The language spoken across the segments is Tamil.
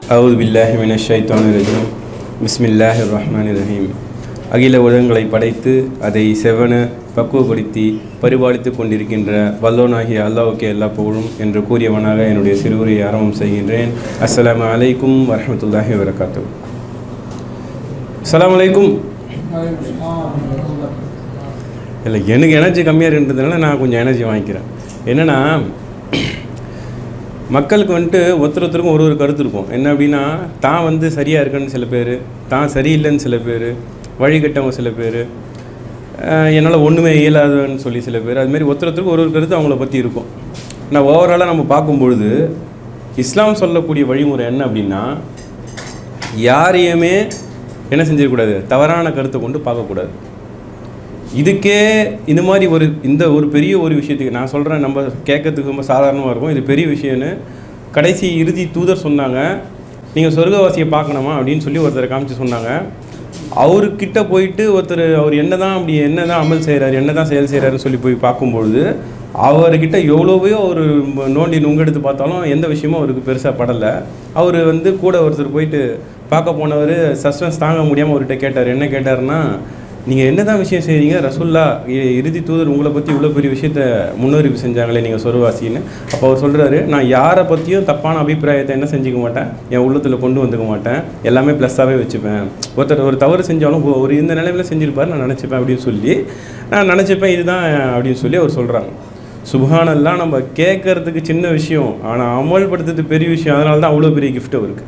அவுது பில்லாஹி மினஷ் ஷைத்தானிர் ரஜீம். பிஸ்மில்லாஹிர் ரஹ்மானிர் ரஹீம். அகில உலகங்களை படைத்து அதை செவன பக்குவப்படுத்தி பரிபாலித்து கொண்டிருக்கின்ற வல்லோனாகிய அல்லாஹ்வுக்கே எல்லா புகழும் என்று கூறியவனாக என்னுடைய சிறுவுரையை ஆரம்பம் செய்கின்றேன். அஸ்ஸலாமு அலைக்கும் வரஹ்மத்துல்லாஹி வபரகாத்துஹு. அஸ்ஸலாமு அலைக்கும். இல்லை, எனக்கு எனர்ஜி கம்மியாக இருந்ததுனால நான் கொஞ்சம் எனர்ஜி வாங்கிக்கிறேன். என்னென்னா, மக்களுக்கு வந்துட்டு ஒருத்தருக்கும் ஒரு கருத்து இருக்கும். என்ன அப்படின்னா, தான் சரியாக இருக்குன்னு சில பேர், தான் சரியில்லைன்னு சில பேர், வழிகட்டவங்க சில பேர், என்னால் ஒன்றுமே இயலாதுன்னு சொல்லி சில பேர், அதுமாரி ஒருத்தருக்கும் ஒரு கருத்து அவங்கள பற்றி இருக்கும். ஆனால் ஓவராலாக நம்ம பார்க்கும்பொழுது இஸ்லாம் சொல்லக்கூடிய வழிமுறை என்ன அப்படின்னா, யாரையுமே என்ன செஞ்சிடக்கூடாது, தவறான கருத்தை கொண்டு பார்க்கக்கூடாது. இதுக்கே இந்த மாதிரி ஒரு பெரிய ஒரு விஷயத்துக்கு நான் சொல்கிறேன், நம்ம கேட்கறதுக்கு ரொம்ப சாதாரணமாக இருக்கும். இது பெரிய விஷயம்னு கடைசி இறுதி தூதர் சொன்னாங்க. நீங்கள் சொர்க்கவாசியை பார்க்கணுமா அப்படின்னு சொல்லி ஒருத்தரை காமிச்சு சொன்னாங்க. அவர்கிட்ட போயிட்டு ஒருத்தர் அவர் என்ன தான் அமல் செய்கிறாரு, என்ன தான் செயல் செய்கிறாருன்னு சொல்லி போய் பார்க்கும்பொழுது அவர்கிட்ட எவ்வளோவையோ அவர் நோண்டி நுங்கெடுத்து பார்த்தாலும் எந்த விஷயமும் அவருக்கு பெருசாக படலை. அவர் கூட ஒருத்தர் போயிட்டு பார்க்க போனவர் சஸ்பென்ஸ் தாங்க முடியாமல் அவர்கிட்ட கேட்டார். என்ன கேட்டார்னா, நீங்கள் என்ன தான் விஷயம் செய்கிறீங்க, ரசூல்லா இறுதி தூதர் உங்களை பற்றி இவ்வளோ பெரிய விஷயத்த முன்னறிவு செஞ்சாங்களே நீங்கள் சொர்க்கவாசின்னு. அப்போ அவர் சொல்கிறாரு, நான் யாரை பற்றியும் தப்பான அபிப்பிராயத்தை என்ன செஞ்சுக்க மாட்டேன், என் உள்ளத்தில் கொண்டு வந்துக்க மாட்டேன், எல்லாமே ப்ளஸ்ஸாகவே வச்சுப்பேன். ஒருத்தர் ஒரு தவறு செஞ்சாலும் ஒரு இந்த நிலைமையில் செஞ்சுருப்பார் நான் நினச்சிப்பேன் அப்படின்னு சொல்லி நான் நினச்சிப்பேன் இதுதான் அப்படின்னு சொல்லி அவர் சொல்கிறாங்க. சுப்ஹானல்லாஹ், நம்ம கேட்குறதுக்கு சின்ன விஷயம், ஆனால் அமல்படுத்துறது பெரிய விஷயம். அதனால தான் அவ்வளோ பெரிய கிஃப்ட் அவருக்கு.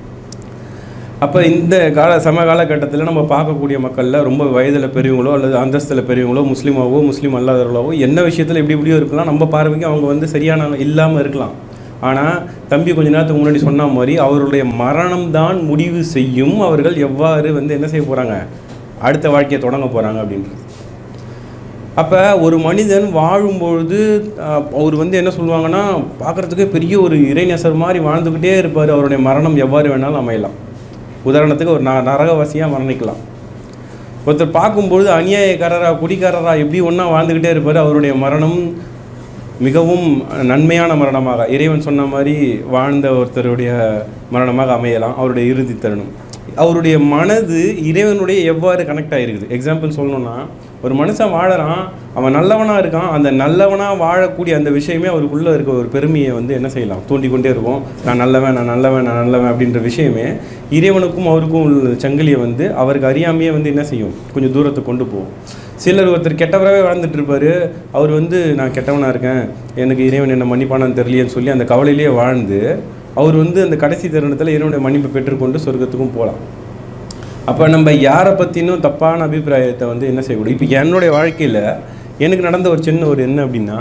அப்போ இந்த சமகாலகட்டத்தில் நம்ம பார்க்கக்கூடிய மக்களில் ரொம்ப வயதில் பெரியவங்களோ அல்லது அந்தஸ்தில் பெரியவங்களோ, முஸ்லீமாவோ முஸ்லீம் அல்லாதவர்களாவோ என்ன விஷயத்தில் இப்படியோ இருக்கலாம், நம்ம பார்வைக்கு அவங்க சரியான இல்லாமல் இருக்கலாம். ஆனால் தம்பி கொஞ்ச நேரத்துக்கு முன்னாடி சொன்ன மாதிரி அவருடைய மரணம் தான் முடிவு செய்யும் அவர்கள் எவ்வாறு என்ன செய்ய போகிறாங்க, அடுத்த வாழ்க்கையை தொடங்க போகிறாங்க அப்படின்றது. அப்போ ஒரு மனிதன் வாழும்பொழுது அவர் என்ன சொல்லுவாங்கன்னா, பார்க்குறதுக்கே பெரிய ஒரு இறைநேசர் மாதிரி வாழ்ந்துக்கிட்டே இருப்பார். அவருடைய மரணம் எவ்வாறு வேணாலும் அமையலாம். உதாரணத்துக்கு ஒரு நரகவாசியாக மரணிக்கலாம். ஒருத்தர் பார்க்கும்பொழுது அநியாயக்காரராக குடிக்காரராக எப்படி ஒன்றா வாழ்ந்துக்கிட்டே இருப்பார். அவருடைய மரணம் மிகவும் நன்மையான மரணமாக, இறைவன் சொன்ன மாதிரி வாழ்ந்த ஒருத்தருடைய மரணமாக அமையலாம். அவருடைய இறுதி தருணம் அவருடைய மனது இறைவனுடைய எவ்வாறு கனெக்ட் ஆகிருக்குது. எக்ஸாம்பிள் சொல்லணும்னா, ஒரு மனுஷன் வாழறான், அவன் நல்லவனாக இருக்கான், அந்த நல்லவனாக வாழக்கூடிய அந்த விஷயமே அவருக்குள்ளே இருக்க ஒரு பெருமையை என்ன செய்யலாம், தூண்டிக்கொண்டே இருக்கும். நான் நல்லவன் அப்படின்ற விஷயமே இறைவனுக்கும் அவருக்கும் உள்ள சங்கிலியை அவருக்கு அறியாமையே என்ன செய்யும், கொஞ்சம் தூரத்துக்கு கொண்டு போகும். சிலர் ஒருத்தர் கெட்டவராகவே வாழ்ந்துட்டு இருப்பார். அவர் நான் கெட்டவனாக இருக்கேன், எனக்கு இறைவன் என்ன மன்னிப்பானான்னு தெரியலையேன்னு சொல்லி அந்த கவலையிலேயே வாழ்ந்து அவர் அந்த கடைசி தருணத்தில் இறைவனுடைய மன்னிப்பை பெற்றுக்கொண்டு சொர்க்கத்துக்கும் போகலாம். அப்போ நம்ம யாரை பற்றினும் தப்பான அபிப்பிராயத்தை என்ன செய்யக்கூடாது. இப்போ என்னுடைய வாழ்க்கையில் எனக்கு நடந்த ஒரு சின்ன என்ன அப்படின்னா,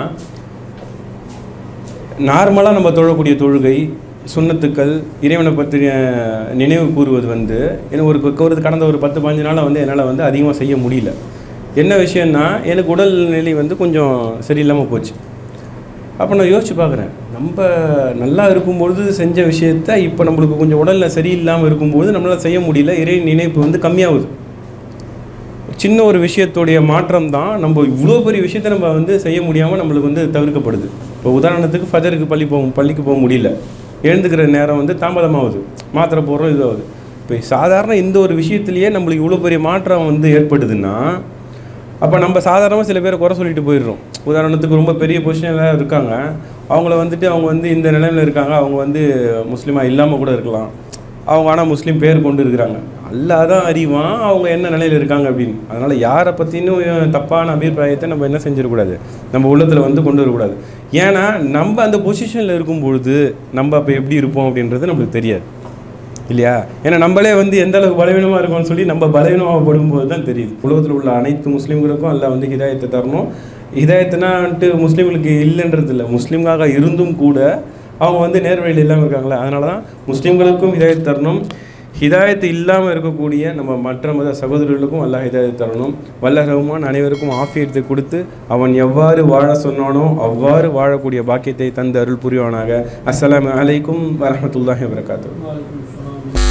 நார்மலாக நம்ம தொழக்கூடிய தொழுகை சுன்னத்துக்கள் இறைவனை பற்றிய நினைவு கூறுவது எனக்கு கடந்த ஒரு 10-15 நாளாக என்னால் அதிகமாக செய்ய முடியல. என்ன விஷயம்னா, எனக்கு உடல்நிலை கொஞ்சம் சரியில்லாமல் போச்சு. அப்போ நான் யோசிச்சு பார்க்குறேன், நம்ம நல்லா இருக்கும்பொழுது செஞ்ச விஷயத்த இப்போ நம்மளுக்கு கொஞ்சம் உடலில் சரியில்லாமல் இருக்கும்போது நம்மளால் செய்ய முடியல. இறை நினைப்பு கம்மியாகுது. சின்ன ஒரு விஷயத்துடைய மாற்றம் தான் நம்ம இவ்வளோ பெரிய விஷயத்த நம்ம செய்ய முடியாமல் நம்மளுக்கு தவிர்க்கப்படுது. இப்போ உதாரணத்துக்கு ஃபஜருக்கு பள்ளிக்கு போக முடியல, எழுந்துக்கிற நேரம் தாமதமாகுது, மாத்திரை போடுறோம், இதாகுது. இப்போ சாதாரண இந்த ஒரு விஷயத்துலேயே நம்மளுக்கு இவ்வளோ பெரிய மாற்றம் ஏற்படுதுன்னா, அப்போ நம்ம சாதாரணமாக சில பேரை குறை சொல்லிட்டு போயிடுறோம். உதாரணத்துக்கு ரொம்ப பெரிய பொசிஷனில் இருக்காங்க, அவங்கள அவங்க இந்த நிலைமையில் இருக்காங்க, அவங்க முஸ்லீமாக இல்லாமல் கூட இருக்கலாம், அவங்க ஆனால் முஸ்லீம் பேர் கொண்டு இருக்கிறாங்க. அல்லாஹ் தான் அறிவான் அவங்க என்ன நிலையில் இருக்காங்க அப்படின்னு. அதனால் யாரை பற்றினும் தப்பான அபிப்பிராயத்தை நம்ம என்ன செஞ்சிடக்கூடாது, நம்ம உள்ளத்தில் கொண்டு வரக்கூடாது. ஏன்னா நம்ம அந்த பொசிஷனில் இருக்கும்பொழுது நம்ம அப்போ எப்படி இருப்போம் அப்படின்றது நம்மளுக்கு தெரியாது இல்லையா. ஏன்னா நம்மளே எந்த அளவுக்கு பலவீனமாக இருக்கும்னு சொல்லி நம்ம பலவீனமாக படும்போது தான் தெரியுது. உலகத்தில் உள்ள அனைத்து முஸ்லீம்களுக்கும் அல்லாஹ் ஹிதாயத்தை தரணும். ஹிதாயத்துனா முஸ்லீம்களுக்கு இல்லைன்றது இல்லை, முஸ்லீம்காக இருந்தும் கூட அவங்க நேர்வழியில் இல்லாமல் இருக்காங்களே. அதனால தான் முஸ்லீம்களுக்கும் ஹிதாயத் தரணும். ஹிதாயத்து இல்லாமல் இருக்கக்கூடிய நம்ம மற்ற மத சகோதரர்களுக்கும் அல்லாஹ் ஹிதாயத் தரணும். வல்ல ரஹ்மான் அனைவருக்கும் ஆஃபியத்தை கொடுத்து அவன் எவ்வாறு வாழ சொன்னானோ அவ்வாறு வாழக்கூடிய பாக்கியத்தை தந்து அருள் புரிவானாக. அஸ்ஸலாமு அலைக்கும் வரஹ்மத்துல்லாஹி வபரகாத்துஹு.